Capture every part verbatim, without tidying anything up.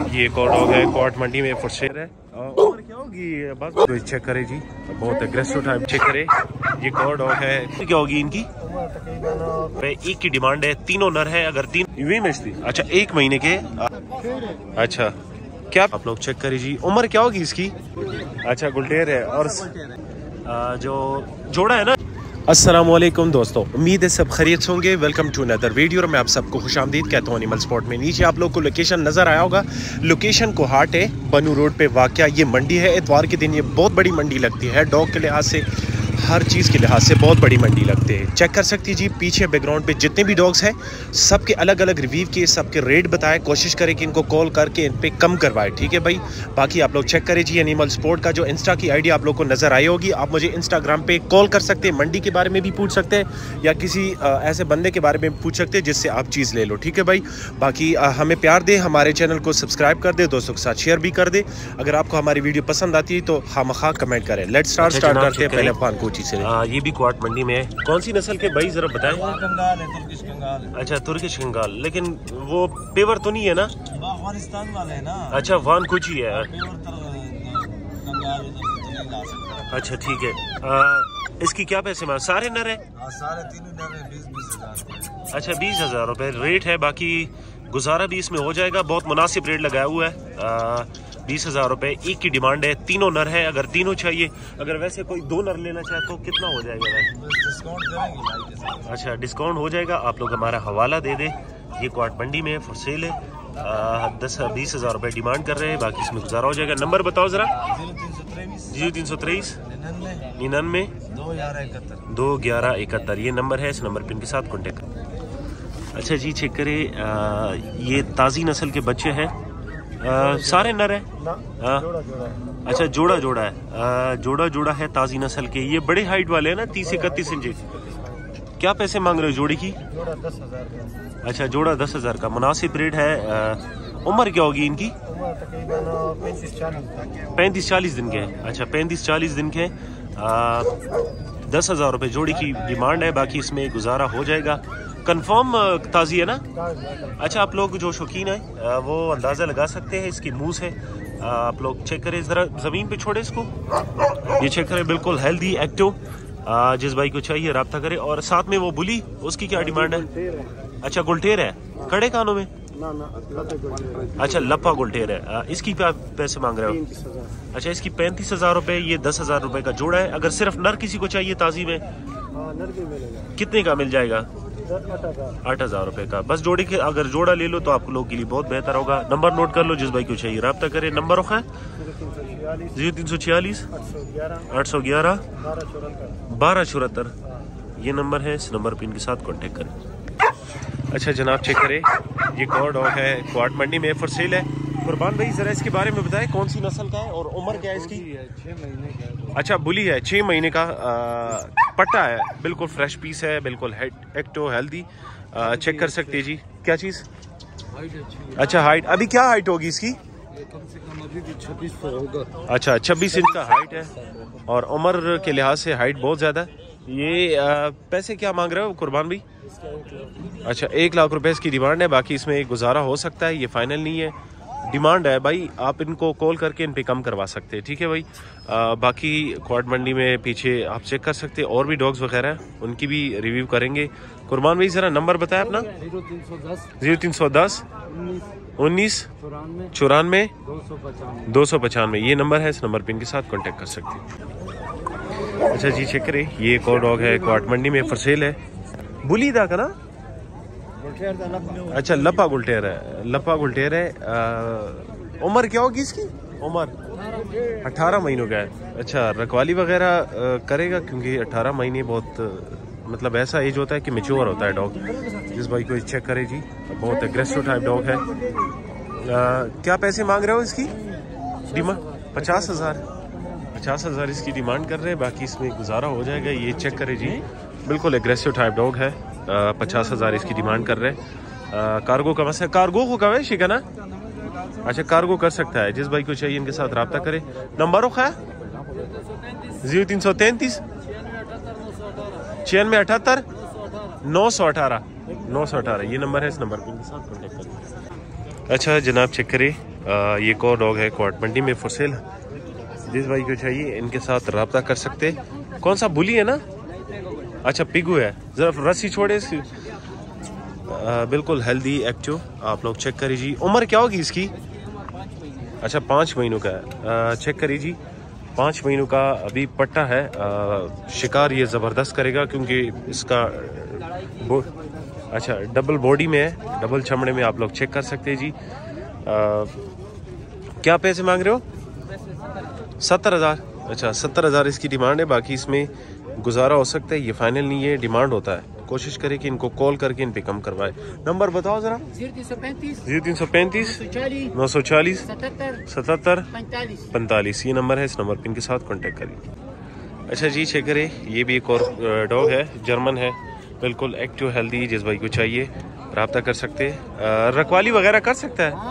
ये एक और डॉग है, क्वार्ट मंडी में फॉर सेल है। उम्र क्या होगी बस तो चेक करे जी, बहुत एग्रेसिव टाइप चेक करे। ये एक और डॉग है, क्या होगी इनकी? एक की डिमांड है, तीनों नर है। अगर तीन यूं मैच थी, अच्छा एक महीने के, अच्छा क्या आप लोग चेक करें जी। उम्र क्या होगी इसकी? अच्छा गुलटेर है। और आ, जो जोड़ा है ना। अस्सलाम वालेकुम दोस्तों, उम्मीद है सब खैरियत से होंगे। Welcome to another video. मैं आप सबको खुशामदीद कहता हूँ एनिमल स्पॉट में। नीचे आप लोग को लोकेशन नज़र आया होगा, लोकेशन को हाट है, बनू रोड पे वाक़या ये मंडी है। इतवार के दिन ये बहुत बड़ी मंडी लगती है, डॉग के लिहाज से, हर चीज़ के लिहाज से बहुत बड़ी मंडी लगती है। चेक कर सकती जी पीछे बैकग्राउंड पे जितने भी डॉग्स हैं, सबके अलग अलग रिव्यू किए, सबके रेट बताए, कोशिश करें कि इनको कॉल करके इन पे कम करवाए, ठीक है भाई। बाकी आप लोग चेक करें जी एनिमल स्पोर्ट का जो इंस्टा की आईडी आप लोग को नज़र आई होगी। आप मुझे इंस्टाग्राम पे कॉल कर सकते हैं, मंडी के बारे में भी पूछ सकते हैं, या किसी आ, ऐसे बंदे के बारे में पूछ सकते हैं जिससे आप चीज़ ले लो, ठीक है भाई। बाकी आ, हमें प्यार दे, हमारे चैनल को सब्सक्राइब कर दे, दोस्तों के साथ शेयर भी कर दे। अगर आपको हमारी वीडियो पसंद आती है तो खामखा कमेंट करें। लेट्स स्टार्ट स्टार्ट करते हैं पहले अफगान कोची से। ये भी क्वार्ट मंडी में है। कौन सी नस्ल के भाई जरा बताएं? कंगाल है, तुर्किश कंगाल है। अच्छा तुर्किश कंगाल, लेकिन वो पेवर तो नहीं है ना? अफगानिस्तान वाले है ना। अच्छा वान कुची है। अच्छा ठीक है। आ, इसकी क्या पैसे में? सारे नर है? सारे तीनों नर है, बीस बीस हजार। अच्छा बीस हजार रुपए रेट है। बाकी गुजारा भी इसमें हो जाएगा, बहुत मुनासिब रेट लगाया हुआ है। बीस हजार रुपए एक की डिमांड है, तीनों नर है। अगर तीनों चाहिए, अगर वैसे कोई दो नर लेना चाहे तो कितना हो जाएगा भाई? डिस्काउंट करेंगे। अच्छा डिस्काउंट हो जाएगा। आप लोग हमारा हवाला दे दे। ये क्वार्ट मंडी में फॉर सेल है। आ, दस बीस हजार रुपए डिमांड कर रहे हैं, बाकी इसमें गुजारा हो जाएगा। नंबर बताओ जरा। जीरो तीन सौ तेईस निन्यानवे दो ग्यारह इकहत्तर ये नंबर है। इस नंबर पर इनके साथ कॉन्टेक्ट करें। अच्छा जी चेक करें, ये ताज़ी नस्ल के बच्चे हैं। आ, सारे नर है? जोड़ा जोड़ा है। अच्छा जोड़ा जोड़ा है। आ, जोड़ा जोड़ा है ताज़ी नस्ल के। ये बड़े हाइट वाले हैं ना, तीस इकतीस इंच। क्या पैसे मांग रहे हो जोड़ी की? जोड़ा दस हजार। अच्छा जोड़ा दस हजार का मुनासिब रेट है। आ, उम्र क्या होगी इनकी? पैंतीस चालीस दिन के। अच्छा पैंतीस चालीस दिन के। दस हजार रुपये जोड़ी की डिमांड है, बाकी इसमें गुजारा हो जाएगा। कंफर्म ताज़ी है ना? अच्छा आप लोग जो शौकीन है वो अंदाज़ा लगा सकते हैं इसकी मुँह से। आप लोग चेक करें ज़रा, ज़मीन पे छोड़े इसको, ये चेक करें, बिल्कुल हेल्दी एक्टिव। जिस भाई को चाहिए रब्ता करें। और साथ में वो बुली, उसकी क्या डिमांड है? अच्छा गुलटेर है, कड़े कानों में? अच्छा लपा गुलटेर है। इसकी क्या पैसे मांग रहे हो? अच्छा इसकी पैंतीस हजार रुपये, ये दस हजार रुपये का जोड़ा है। अगर सिर्फ नर किसी को चाहिए ताज़ी में, कितने का मिल जाएगा? आठ हजार रुपए का। बस जोड़े के अगर जोड़ा ले लो तो आप लोगों के लिए बहुत बेहतर होगा। नंबर नोट कर लो, जिस भाई को चाहिए रब्ता करें। नंबर है जीरो तीन सौ छियालीस आठ सौ ग्यारह बारह चौहत्तर ये नंबर है। इस नंबर पे इनके साथ कांटेक्ट करें। अच्छा जनाब चेक करें, ये कौन डॉग है, क्वार्ट मंडी में फॉर सेल है। कुर्बान भाई जरा इसके बारे में बताएं, कौन सी नस्ल का है और उम्र क्या है इसकी? छह महीने का। अच्छा बुली है, छः महीने का। आ, पट्टा है, बिल्कुल फ्रेश पीस है, बिल्कुल एक्टो हेल्दी। चेक कर सकते हैं जी। क्या चीज़? अच्छा हाइट, अभी क्या हाइट होगी इसकी? कम से कम अभी भी छब्बीस होगा। अच्छा छब्बीस इंच का हाइट है, और उम्र के लिहाज से हाइट बहुत ज़्यादा है। ये आ, पैसे क्या मांग रहे हो कुर्बान भाई? अच्छा एक लाख रुपए इसकी डिमांड है, बाकी इसमें एक गुजारा हो सकता है, ये फाइनल नहीं है, डिमांड है भाई। आप इनको कॉल करके इन पे कम करवा सकते हैं, ठीक है भाई। आ, बाकी क्वार्ट मंडी में पीछे आप चेक कर सकते हैं, और भी डॉग्स वगैरह हैं, उनकी भी रिव्यू करेंगे। कुर्बान भाई ज़रा नंबर बताएं अपना। जीरो तीन सौ दस उन्नीस चौरानवे दो सौ पचानवे ये नंबर है। इस नंबर पे इनके साथ कांटेक्ट कर सकते हैं। अच्छा जी चेक करें, ये एक और डॉग है, क्वार्ट मंडी में फॉर सेल है। बुली दा का ना? अच्छा लपा गुलटेर है, लपा गुलटेर है। उम्र क्या होगी इसकी? उम्र अठारह महीनों का है। अच्छा रखवाली वगैरह करेगा, क्योंकि अठारह महीने बहुत मतलब ऐसा एज होता है कि मेच्योर होता है डॉग। जिस भाई को चेक करे जी, बहुत एग्रेसिव टाइप डॉग है। आ, क्या पैसे मांग रहे हो इसकी? डिमांड पचास हजार पचास हजार इसकी डिमांड कर रहे हैं, बाकी इसमें गुजारा हो जाएगा। ये चेक करे जी, बिल्कुल एग्रेसिव टाइप डॉग है। पचास हजार इसकी डिमांड कर रहे हैं। कार्गो का मसला, कार्गो को कम है शिका ना? अच्छा कार्गो कर सकता है। जिस भाई को चाहिए इनके साथ रब्ता करें। नंबर है जीरो तीन सौ तैंतीस छियानवे अठहत्तर नौ सौ अठारह नौ सौ अठारह ये नंबर है। इस नंबर पर इनके साथ कॉन्टेक्ट करें। अच्छा जनाब चेक करें, ये एक और डॉग है क्वार्ट मंडी में फॉर सेल। जिस भाई को चाहिए इनके साथ रब्ता कर सकते। कौन सा बुली है ना? अच्छा पिगू है, जरा रस्सी छोड़े इसकी। आ, बिल्कुल हेल्दी एक्टिव, आप लोग चेक करिए जी। उम्र क्या होगी इसकी? अच्छा पाँच महीनों का है। चेक करिए जी, पाँच महीनों का अभी पट्टा है। आ, शिकार ये ज़बरदस्त करेगा क्योंकि इसका बो, अच्छा डबल बॉडी में है, डबल चमड़े में। आप लोग चेक कर सकते हैं जी। आ, क्या पैसे मांग रहे हो? सत्तर हज़ार। अच्छा सत्तर हज़ार इसकी डिमांड है, बाकी इसमें गुजारा हो सकता है, ये फाइनल नहीं है, डिमांड होता है। कोशिश करें कि इनको कॉल करके इन पे कम करवाए। नंबर बताओ जरा। जीरो तीन सौ पैंतीस जीरो तीन सौ पैंतीस नौ सौ चालीस सतहत्तर पैंतालीस, ये नंबर है। इस नंबर पे इनके साथ कांटेक्ट करिए। अच्छा जी चेक करें, ये भी एक और डॉग है, जर्मन है, बिल्कुल एक्टिव हेल्दी। जिस भाई को चाहिए रब्ता कर सकते हैं। रखवाली वगैरह कर सकता है।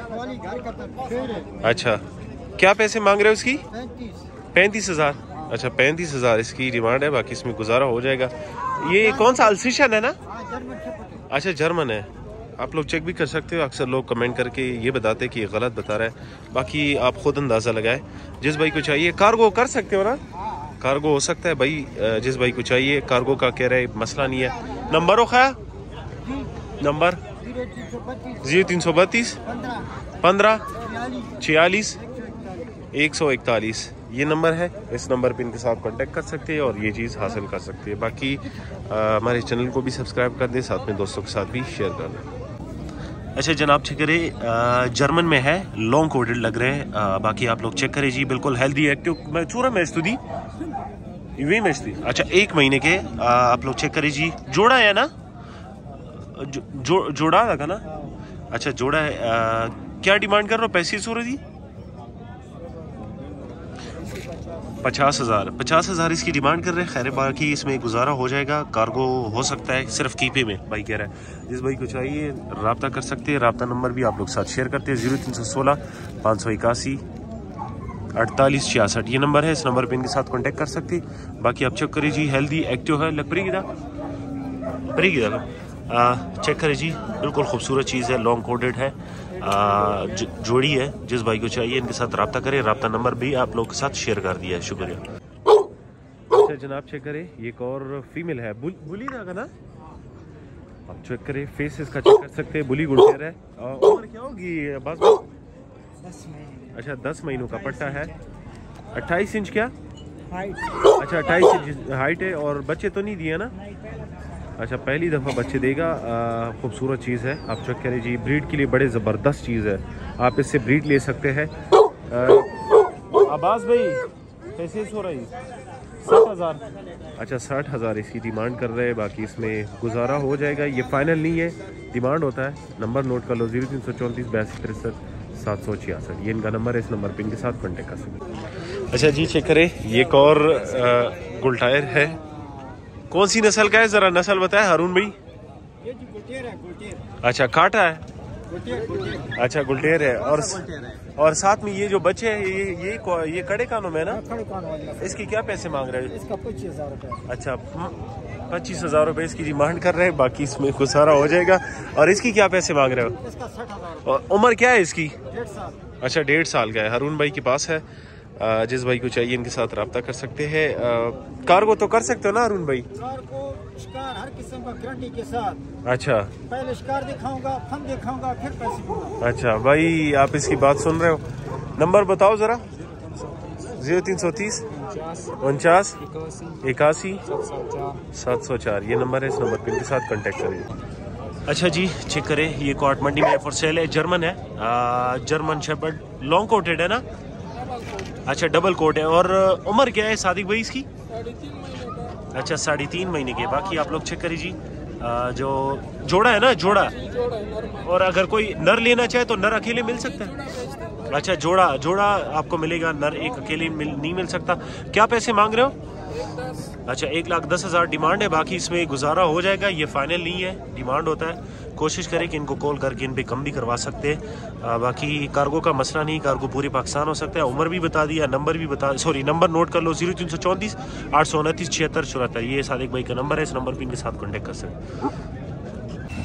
अच्छा क्या पैसे मांग रहे हो इसकी? पैंतीस हजार। अच्छा पैंतीस हजार इसकी डिमांड है, बाकी इसमें गुजारा हो जाएगा। ये कौन सा अल्सिशन है ना? अच्छा जर्मन है, आप लोग चेक भी कर सकते हो। अक्सर लोग कमेंट करके ये बताते हैं कि ये गलत बता रहा है, बाकी आप खुद अंदाज़ा लगाए। जिस भाई को चाहिए कार्गो कर सकते हो ना, कार्गो हो सकता है भाई। जिस भाई को चाहिए कार्गो का कह रहे मसला नहीं है। नंबर हो खाया नंबर जीरो तीन सौ बत्तीस पंद्रह छियालीस एक सौ इकतालीस, ये नंबर है। इस नंबर पे इनके साथ कांटेक्ट कर सकते हैं और ये चीज़ हासिल कर सकते हैं। बाकी आ, हमारे चैनल को भी सब्सक्राइब कर दें, साथ में दोस्तों के साथ भी शेयर कर दें। अच्छा जनाब चेक करें, जर्मन में है, लॉन्ग कोडेड लग रहे हैं। आ, बाकी आप लोग चेक करें जी, बिल्कुल हेल्दी एक्टिव। मैं चूरा मैच तो दी वही मैच थी। अच्छा एक महीने के, आ, आप लोग चेक करें जी। जोड़ा है ना? जो, जो, जोड़ा लगा ना? अच्छा जोड़ा है। आ, क्या डिमांड कर रहे हो पैसे सूरज जी? पचास हज़ार पचास हज़ार इसकी डिमांड कर रहे हैं। खैर बाकी इसमें गुजारा हो जाएगा, कार्गो हो सकता है सिर्फ कीपे में, भाई कह रहा है। जिस भाई को चाहिए रब्ता कर सकते हैं। रब्ता नंबर भी आप लोग साथ शेयर करते हैं, जीरो तीन सौ सोलह पाँच सौ इक्यासी अड़तालीस छियासठ, ये नंबर है। इस नंबर पे इनके साथ कांटेक्ट कर सकते हैं। बाकी आप चेक करिए जी, हेल्दी एक्टिव है। लग पड़ी गिदा पड़ी गिदा चेक करें जी, बिल्कुल खूबसूरत चीज़ है, लॉन्ग कोडेड है, आ, जोड़ी है। जिस भाई को चाहिए इनके साथ रब्ता करें। रब्ता नंबर भी आप लोग के साथ शेयर कर दिया है, शुक्रिया। अच्छा जनाब चेक करें, ये एक और फीमेल है, बुल, बुली ना ना आप चेक करें, फेस इसका चेक कर सकते हैं, बुली गुड़ेर है। उम्र क्या होगी? बस दस महीने। अच्छा दस महीनों का पट्टा है। अट्ठाईस इंच क्या? हाइट। अच्छा अट्ठाईस इंच हाइट है। और बच्चे तो नहीं दिए ना? अच्छा पहली दफ़ा बच्चे देगा। खूबसूरत चीज़ है, आप चेक करें जी। ब्रीड के लिए बड़े ज़बरदस्त चीज़ है, आप इससे ब्रीड ले सकते हैं। अब्बास भाई कैसे हो रही? साठ हज़ार। अच्छा साठ हज़ार इसकी डिमांड कर रहे हैं, बाकी इसमें गुजारा हो जाएगा, ये फाइनल नहीं है, डिमांड होता है। नंबर नोट कर लो, जीरो तीन सौ चौंतीस बयासी तिरसठ सात सौ छियासठ, ये इनका नंबर है। इस नंबर पे इनके साथ कॉन्टेक्ट कर सकते। अच्छा जी चेक करें, ये एक और गुलटायर है। कौन सी नस्ल का है, जरा नस्ल बताए हारून भाई। ये जी गुलटेर है, गुलटेर। अच्छा काटा है। गुलटेर, गुलटेर। अच्छा गुलटेर है। और और साथ में ये जो बच्चे हैं, ये ये ये कड़े कानों में ना? खड़े कान वाली। इसकी क्या पैसे मांग रहे हैं? इसका पच्चीस हजार रुपये। अच्छा पच्चीस हजार रुपये इसकी डिमांड कर रहे हैं, बाकी इसमें गुजारा हो जाएगा। और इसकी क्या पैसे मांग रहे हो? इसका साठ हजार। और उम्र क्या है इसकी? डेढ़ साल। अच्छा डेढ़ साल का है, हारून भाई के पास है। आ, जिस भाई को चाहिए इनके साथ रब्ता कर सकते हैं। कार्गो तो कर सकते हो ना हारून भाई? कार्गो शिकार हर किस्म का गारंटी के साथ। अच्छा पहले शिकार दिखाऊंगा, फन दिखाऊंगा, फिर पैसे दूंगा। अच्छा भाई आप इसकी बात सुन रहे हो। नंबर बताओ जरा। जीरो तीन सौ तीस उनचास इक्यासी सात सौ चार, ये नंबर है। इस नंबर पे इनके साथ कांटेक्ट करिए। अच्छा जी चेक करें, ये क्वार्ट मंडी में फॉर सेल है, जर्मन है। आ, जर्मन शेपर्ड लॉन्ग कोटेड है ना? अच्छा डबल कोट है। और उम्र क्या है सादिक भाई इसकी? अच्छा साढ़े तीन महीने के। बाकी आप लोग चेक करिए जी, आ, जो जोड़ा है ना, जोड़ा। और अगर कोई नर लेना चाहे तो नर अकेले मिल सकता है? अच्छा जोड़ा जोड़ा आपको मिलेगा, नर एक अकेले मिल, नहीं मिल सकता। क्या पैसे मांग रहे हो? अच्छा एक लाख दस हज़ार डिमांड है, बाकी इसमें गुजारा हो जाएगा, ये फाइनल नहीं है, डिमांड होता है। कोशिश करें कि इनको कॉल करके इन पे कम भी करवा सकते हैं। बाकी कार्गो का मसला नहीं, कार्गो पूरे पाकिस्तान हो सकता है। उम्र भी बता दिया, नंबर भी बता, सॉरी नंबर नोट कर लो, जीरो तीन सौ चौंतीस आठ सौ उनतीस छिहत्तर चौहत्तर, ये सादिक भाई का नंबर है। इस नंबर पर इनके साथ कॉन्टेक्ट कर सकते हैं।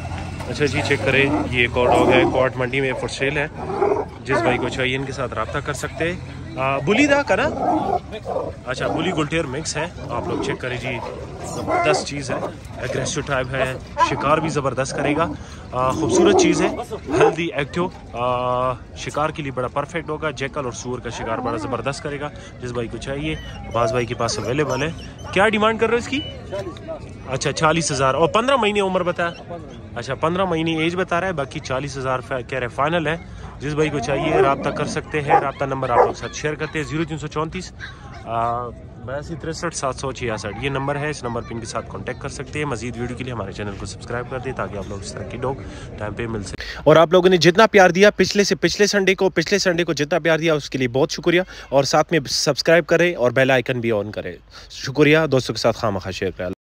अच्छा जी, चेक करें, ये एक और डॉग है, कोट मंडी में फॉर सेल है। जिस भाई को चाहिए इनके साथ रब्ता कर सकते हैं। बुली दा का ना, अच्छा बुली गुलटेर मिक्स है, आप लोग चेक करें जी, ज़बरदस्त चीज़ है, एग्रेसिव टाइप है, शिकार भी ज़बरदस्त करेगा, खूबसूरत चीज़ है, हेल्दी एक्टिव, शिकार के लिए बड़ा परफेक्ट होगा। जैकल और सूअर का शिकार बड़ा ज़बरदस्त करेगा। जिस भाई को चाहिए, बाज़ भाई के पास अवेलेबल है। क्या डिमांड कर रहे हो इसकी? अच्छा चालीस हज़ार और पंद्रह महीने उम्र बताया। अच्छा पंद्रह महीने एज बता रहा है, बाकी चालीस हज़ार कह रहे फाइनल है। जिस भाई को चाहिए रब्ता कर सकते हैं। रब्ता नंबर आप लोग साथ शेयर करते हैं, जीरो तीन सौ चौंतीस बयासी तिरसठ सात सौ छियासठ, ये नंबर है। इस नंबर पर इनके साथ कांटेक्ट कर सकते हैं। मजीद वीडियो के लिए हमारे चैनल को सब्सक्राइब कर दें ताकि आप लोग इस तरह की डॉग टाइम पे मिल सके। और आप लोगों ने जितना प्यार दिया पिछले से पिछले संडे को पिछले संडे को जितना प्यार दिया उसके लिए बहुत शुक्रिया। और साथ में सब्सक्राइब करें और बेल आइकन भी ऑन करें। शुक्रिया, दोस्तों के साथ खामखा शेयर करें।